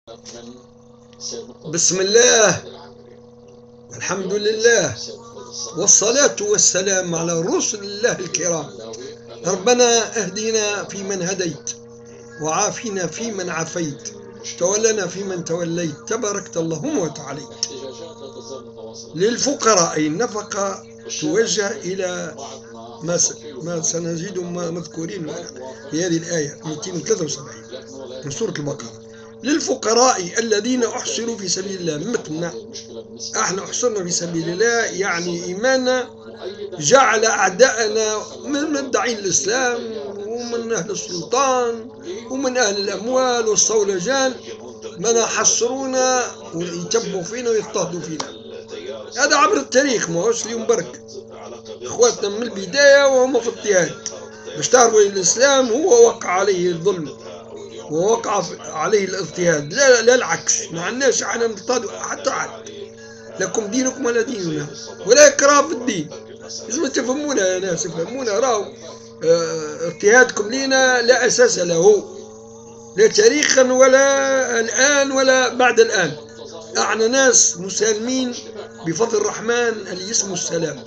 بسم الله والحمد لله والصلاة والسلام على رسل الله الكرام. ربنا اهدنا فيمن هديت، وعافنا فيمن عافيت، تولنا فيمن توليت، تباركت اللهم وتعاليت. للفقراء النفقة توجه إلى ما سنجد مذكورين في هذه الآية 273 من سورة البقرة. للفقراء الذين أحصروا في سبيل الله، مثلنا احنا أحصرنا في سبيل الله، يعني إيماننا جعل أعداءنا من مدعين الإسلام ومن أهل السلطان ومن أهل الأموال والصولجان من يحصرونا ويتبوا فينا ويضطهدوا فينا. هذا عبر التاريخ، ما هوش اليوم برك. اخواتنا من البداية وهم في اضطهاد باش تعرفوا الإسلام هو وقع عليه الظلم ووقع عليه الاضطهاد، لا العكس. ما عندناش احنا نضطهد حتى عاد، لكم دينكم ولا ديننا، ولا إكراه في الدين. لازم تفهمونا يا ناس، تفهمونا. راهو اضطهادكم لينا لا أساس له، لا تاريخا ولا الآن ولا بعد الآن. احنا ناس مسالمين بفضل الرحمن اللي اسمه السلام،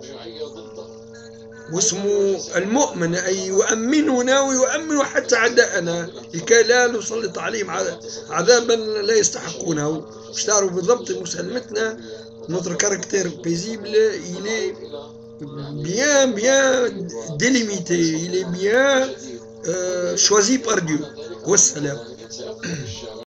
واسمه المؤمن، أي يؤمننا ويؤمن حتى أعداءنا لكي لا نسلط عليهم عذابا لا يستحقونه. باش تعرفوا بالضبط مسالمتنا. notre caractère paisible, il est bien délimité, il est bien choisi par Dieu. Wassalam.